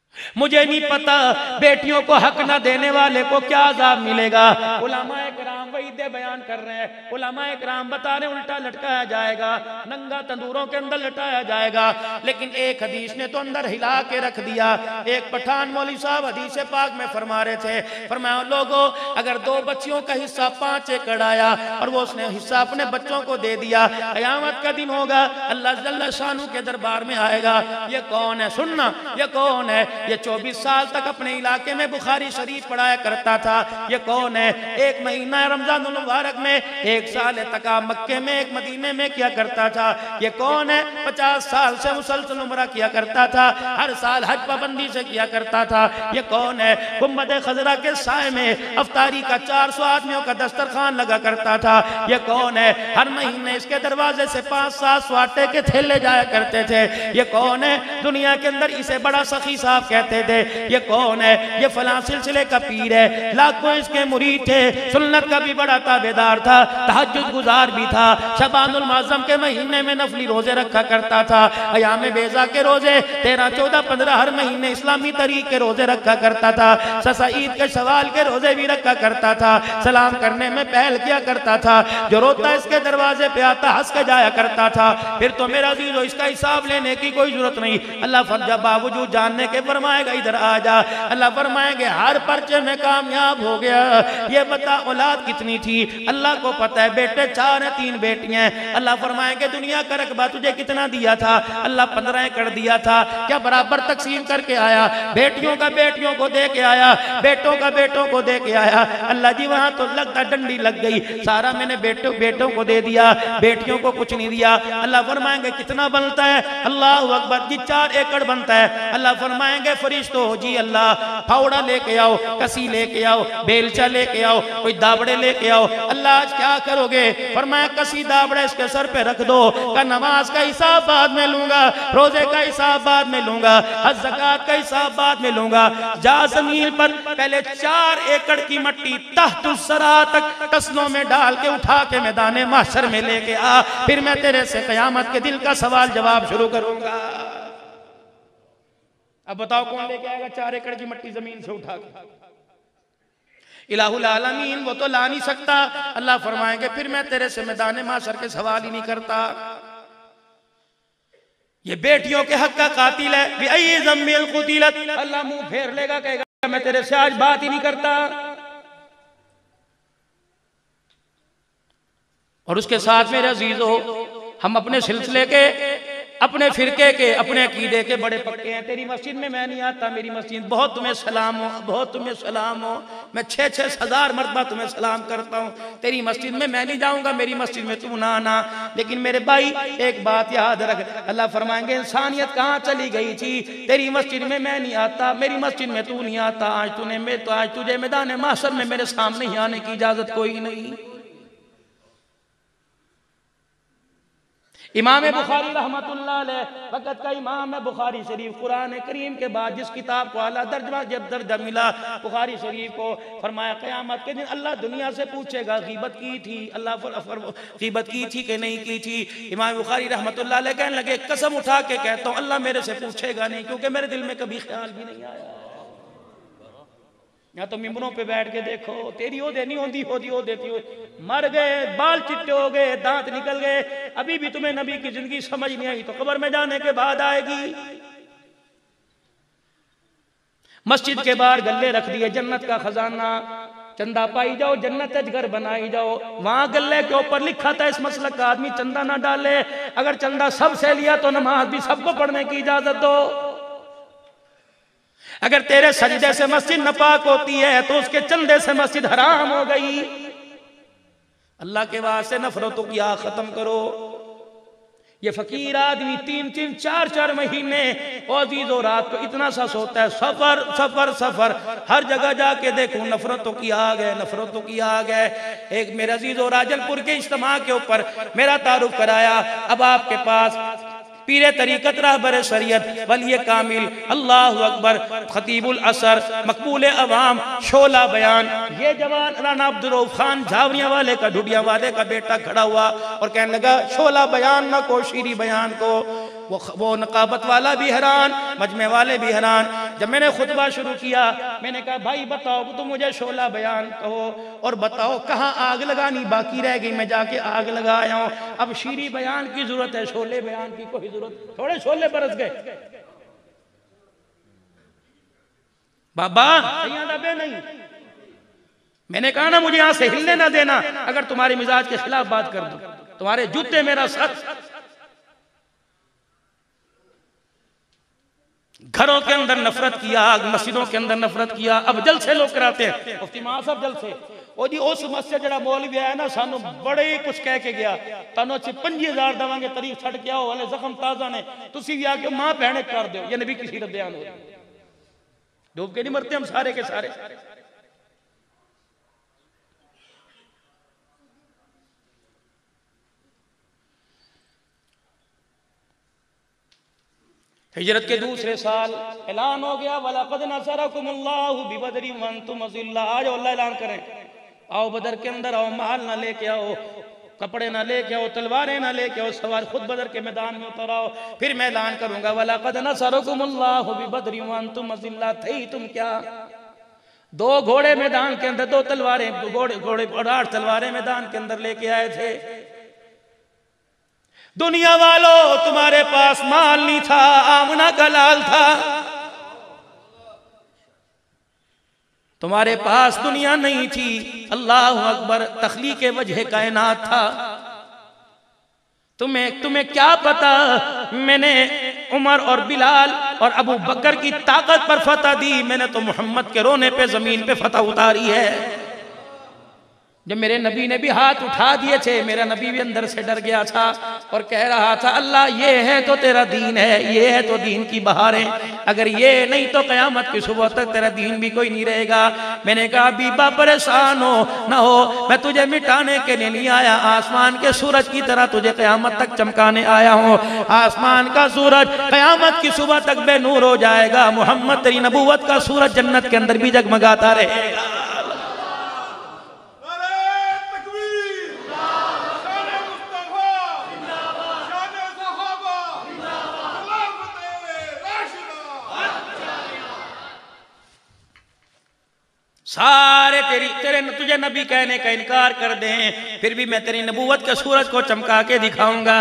मुझे नहीं पता बेटियों को हक न देने वाले को क्या अज़ाब मिलेगा। उलमाए किराम वही बयान कर रहे हैं, उलमाए किराम बता रहे उल्टा लटकाया जाएगा, नंगा तंदूरों के अंदर लटाया जाएगा। लेकिन एक हदीस ने तो अंदर हिला के रख दिया। एक पठान मौलवी साहब हदीस पाक में फरमा रहे थे, फरमाया लोगों अगर 2 बच्चियों का हिस्सा 5 एकड़ आया और वो उसने हिस्सा अपने बच्चों को दे दिया, क़यामत का दिन होगा, अल्लाह जल्ल शानू के दरबार में आएगा, ये कौन है? सुनना, ये कौन है? ये 24 साल तक अपने इलाके में बुखारी शरीफ पढ़ाया करता था, ये कौन है? 1 महीना रमजान मुबारक में, 1 साल तका मक्के में, 1 मदीने में किया करता था, ये कौन है? 50 साल से मुसलसल उम्रा किया करता था, हर साल हज पाबंदी से किया करता था, ये कौन है? गुंबद खजरा के साए में अफ्तारी का 400 आदमियों का दस्तरखान लगा करता था, ये कौन है? हर महीने इसके दरवाजे से 5-7 आटे के थैले जाया करते थे, ये कौन है? दुनिया के अंदर इसे बड़ा सखी साहब कहते थे, ये कौन है? ये फलां सिलसिले का पीर है, लाखों इसके मुरीद थे, सुन्नत का भी बड़ा ताबेदार था, तहज्जुद गुजार भी था, शबानुल मुअज़्ज़म के महीने में नफली रोजे रखा करता था, अयाम बेज़ा के रोजे 13, 14, 15 हर महीने इस्लामी तरीक के रोजे रखा करता था, ससा ईद के सवाल के रोजे भी रखा करता था, सलाम करने में पहल किया करता था, जो रोता इसके दरवाजे पे आता हंस के जाया करता था। फिर तो मेरा अज़ीज़ो इसका हिसाब लेने की कोई जरूरत नहीं, अल्लाह फर्जा बावजूद जानने के फरमाएगा इधर आ जा, अल्लाह फरमाएंगे हर पर्चे में कामयाब हो गया, ये बता औलाद कितनी थी? अल्लाह को पता है, बेटे 4 हैं, 3 बेटियां हैं। अल्लाह फरमाएंगे दुनिया का रकबा तुझे कितना दिया था? अल्लाह 15 एकड़ दिया था, क्या बराबर तकसीम करके आया? बेटियों का बेटियों को दे के आया, बेटों का बेटों को दे के आया। अल्लाह जी वहां तो लगता डंडी लग गई, सारा मैंने बेटों को दे दिया, बेटियों को कुछ नहीं दिया। अल्लाह फरमाएंगे कितना बनता है? अल्लाह अकबर जी 4 एकड़ बनता है। अल्लाह फरमाएंगे फरिश्तों जी अल्लाह फावड़ा लेके आओ, कसी लेके आओ, बेलचा लेके आओ, कोई दाबड़े लेके आओ। अल्लाह आज क्या करोगे? फरमाया कसी दाबड़ा इसके सर पे रख दो, का नमाज का हिसाब बाद में लूंगा, रोजे का हिसाब बाद में लूंगा, हज ज़कात का हिसाब बाद में लूंगा। जा जमीन पर पहले 4 एकड़ की मट्टी तहतुस्सरा तक तस्लों में डाल के उठा के मैदान महशर में लेके आ, फिर मैं तेरे से क़यामत के दिल का सवाल जवाब शुरू करूंगा। अब बताओ कौन लेके आएगा 4 एकड़ की मट्टी जमीन से उठा के? इलाहुल आलमीन, वो तो ला नहीं सकता। अल्लाह फरमाएंगे फिर मैं तेरे से मैदान माशर के सवाल ही नहीं करता। ये बेटियों के हक का कातिल है, बिअय्यि ज़म्बिन क़ुतिलत। अल्लाह मुंह फेर लेगा, कहेगा मैं तेरे से आज बात ही नहीं करता। और उसके साथ मेरे अजीजों, हम अपने सिलसिले के, अपने फिरके के, अपने अकीदे के बड़े पक्के हैं। तेरी मस्जिद में मैं नहीं आता, मेरी मस्जिद बहुत तुम्हें सलाम हो, बहुत तुम्हें सलाम हो, मैं 6-6 हज़ार मरतबा तुम्हें सलाम करता हूँ। तेरी मस्जिद में मैं नहीं जाऊँगा, मेरी मस्जिद में तू ना आना। लेकिन मेरे भाई एक बात याद रख, अल्लाह फरमाएंगे इंसानियत कहाँ चली गई थी? तेरी मस्जिद में मैं नहीं आता, मेरी मस्जिद में तू नहीं आता, आज तुझे मैदान माशर में मेरे सामने ही आने की इजाज़त कोई नहीं। इमाम बुखारी रहमतुल्लाह अलैह वक़्त का इमाम है। बुखारी शरीफ कुरान करीम के बाद जिस किताब को आला दर्जा जब दर्जा मिला बुखारी शरीफ को, फरमाया क़यामत के दिन अल्लाह दुनिया से पूछेगा ग़ीबत की थी? अल्लाह ग़ीबत की थी कि नहीं की थी? इमाम बुखारी रहमतुल्लाह अलैह कहने लगे कसम उठा के कहता हूँ अल्लाह मेरे से पूछेगा नहीं, क्योंकि मेरे दिल में कभी ख्याल भी नहीं आया। या तो मिंबरों पे बैठ के देखो, तेरी हो देनी होती हो देती हो, मर गए, बाल चिट्टे हो गए, दांत निकल गए, अभी भी तुम्हें नबी की जिंदगी समझ नहीं आई तो कब्र में जाने के बाद आएगी। मस्जिद के बाहर गल्ले रख दिए, जन्नत का खजाना, चंदा पाई जाओ, जन्नत घर बनाई जाओ। वहां गल्ले के ऊपर लिखा था इस मसलक का आदमी चंदा ना डाले, अगर चंदा सबसे लिया तो नमाज भी सबको पढ़ने की इजाजत दो। अगर तेरे सजदे से मस्जिद नापाक होती है तो उसके चंदे से मस्जिद हराम हो गई। अल्लाह के वास्ते नफरतों की आग खत्म करो। ये फकीर आदमी 3-3, 4-4 महीने अज़ीज़ो रात को इतना सा सोता है, सफर सफर सफर, हर जगह जाके देखूं नफरतों की आग है, नफरतों की आग है। एक मेरे अज़ीज़ो राजलपुर के इज्तिमा के ऊपर मेरा तारुफ कराया। अब आपके पास पीरे तरीकत रहबर शरीयत वली कामिल अल्लाह अकबर खतीबुल असर मकबूल अवाम शोला बयान, ये जवान राना अब्दुल रऊफ खान झावरिया वाले का, ढूढ़िया वाले का बेटा खड़ा हुआ और कहने लगा शोला बयान ना को शीरी बयान को। वो नकाबत वाला भी हैरान, मजमे वाले भी हैरान। जब मैंने खुतबा शुरू किया, मैंने कहा भाई बताओ तुम मुझे शोला बयान कहो और बताओ कहाँ आग लगानी बाकी रह गई, मैं जाके आग लगा आया हूँ। अब शीरी बयान की जरूरत है, शोले बयान की कोई जरूरत। थोड़े शोले बरस गए बाबा, दबे नहीं। मैंने कहा ना मुझे यहां से हिलने ना देना, अगर तुम्हारे मिजाज के खिलाफ बात कर दूं तुम्हारे जूते मेरा सर। घरों के अंदर नफरत किया, मस्जिदों के अंदर नफरत किया। अब जलसे लोग कराते हैं, मुफ्ती मां साहब जलसे ओ जी उस मस्जिद जड़ा मौलवी आया ना सानू बड़े ही कुछ कह के गया, तानू 25,000 देवांगे तारीफ छड़ के आओ, वाले जख्म ताजा ने, तुसी भी आके मां भैणे कर दो। ये नबी की सीरत बयान हो, डूब के नहीं मरते हम सारे के सारे। हिजरत के दूसरे साल ऐलान हो गया, वलक़द नसरकुमुल्लाहु बिबदरिन व अंतुम अज़िल्ला। आज अल्लाह ऐलान करें, आओ बदर के अंदर आओ, माल ना लेके आओ, कपड़े ना लेके आओ, तलवारें ना लेके आओ, सवार खुद बदर के मैदान में उतर आओ। फिर मैं ऐलान करूंगा, वलक़द नसरकुमुल्लाहु बिबदरिन व अंतुम अज़िल्ला। थे तुम क्या, 2 घोड़े मैदान के अंदर, 2 तलवारें, घोड़े और 8 तलवारें मैदान के अंदर लेके आए थे। दुनिया वालों तुम्हारे पास माल नहीं था, आमना का लाल था, तुम्हारे पास दुनिया नहीं थी। अल्लाह अकबर, तख्लीक वजह कायनात था। तुम्हें क्या पता मैंने उमर और बिलाल और अबू बकर की ताकत पर फतह दी, मैंने तो मोहम्मद के रोने पे जमीन पे फतह उतारी है। जब मेरे नबी ने भी हाथ उठा दिए थे, मेरा नबी भी अंदर से डर गया था और कह रहा था, अल्लाह ये है तो तेरा दीन है, ये है तो दीन की बहारें, अगर ये नहीं तो कयामत की सुबह तक तेरा दीन भी कोई नहीं रहेगा। मैंने कहा बीबा परेशान हो ना हो, मैं तुझे मिटाने के लिए नहीं आया, आसमान के सूरज की तरह तुझे कयामत तक चमकाने आया हूँ। आसमान का सूरज कयामत की सुबह तक बेनूर हो जाएगा, मोहम्मद तेरी नबूवत का सूरज जन्नत के अंदर भी जगमगाता रहेगा। सारे तुझे नबी कहने का इनकार कर दें, फिर भी मैं तेरी नबूवत के सूरज को चमका के दिखाऊंगा।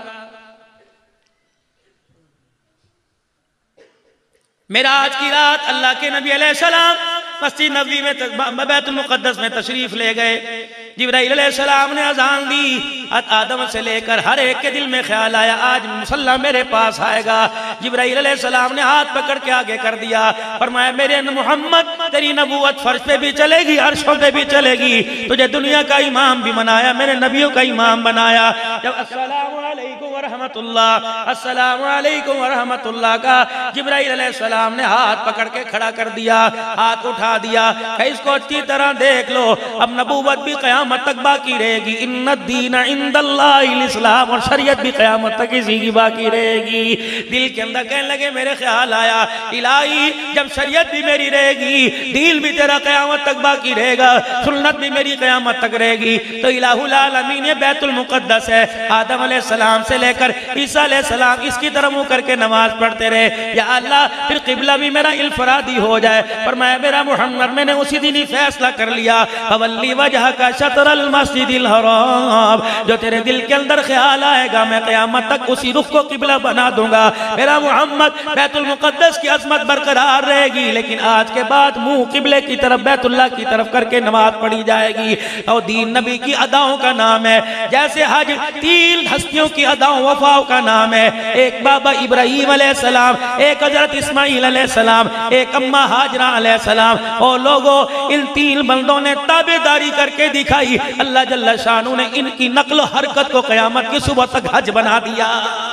मेरा आज की रात अल्लाह के नबी अलैहिस्सलाम मस्जिद नबवी में बैतुल मुक़द्दस में तशरीफ ले गए। जिब्राइल अलैहिस्सलाम ने अजान दी, आदम से लेकर हर एक के दिल में ख्याल आया आज मुसल्ला मेरे पास आएगा। जिब्राइल अलैहिस्सलाम ने हाथ पकड़ के आगे कर दिया, फरमाया मेरे मोहम्मद तेरी नबूवत फर्श पे भी चलेगी, अर्शों पे भी चलेगी, तुझे दुनिया का इमाम भी बनाया, मेरे नबियों का इमाम बनाया। जब अस्सलामु अलैकुम व रहमतुल्लाह, अस्सलामु अलैकुम व रहमतुल्लाह का जिब्राइल अलैहिस्सलाम ने हाथ पकड़ के खड़ा कर दिया, हाथ उठा दिया, इसको अच्छी तरह देख लो, अब नबूवत भी क़यामत तक बाकी रहेगी। इन्नद दीन इंदल्लाहिल इस्लाम, और शरीयत भी क़यामत तक इसी की बाकी रहेगी। दिल के अंदर कहने लगे, मेरे ख्याल आया इलाही जब शरीयत भी मेरी रहेगी, दीन भी तेरा क़यामत तक बाकी रहेगा, सुन्नत भी मेरी क़यामत तक रहेगी, तो इलाहुल आलमीन ये बैतुल मुक़द्दस है, आदम अलैहिस्सलाम से लेकर ईसा अलैहिस्सलाम इसकी तरफ मुँह करके नमाज पढ़ते रहे। या अल्लाह फिर क़िबला भी मेरा इल्फरादी हो जाए। पर मैं मेरा मोहम्मद मैंने उसी दिन ही फैसला कर लिया, फवल्ली वजह का शतरल मस्जिदिल हराम, जो तेरे दिल के अंदर ख्याल आएगा मैं क़यामत तक उसी रुख को क़िबला बना दूंगा। मेरा मोहम्मद बैतुल मुक़द्दस की अज़मत बरकरार रहेगी, लेकिन आज के बाद मुंह क़िबले की तरफ बैतुल्लाह की तरफ करके नमाज पढ़ी जाएगी। और दीन नबी की अदाओं का नाम है, जैसे हज 3 हस्तियों की अदाओं वफाओं का नाम है, एक बाबा इब्राहीम अलैहिस्सलाम, एक हजरत इस्माइल अलैहिस्सलाम, एक अम्मा हाजरा अलैहिस्सलाम। और लोगों इन 3 बंदों ने ताबेदारी करके दिखाई, अल्लाह जल्ल शानू ने इनकी नक्ल हरकत को क़यामत की सुबह तक हज बना दिया।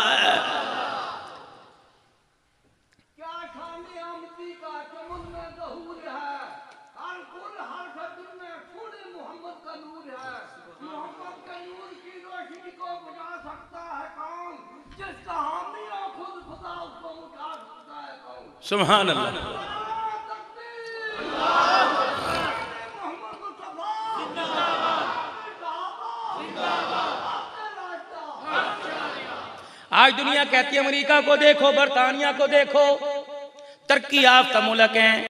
सुभान अल्लाह। आज दुनिया कहती है अमेरिका को देखो, बरतानिया को देखो, तरक्की याफ्ता मुल्क हैं।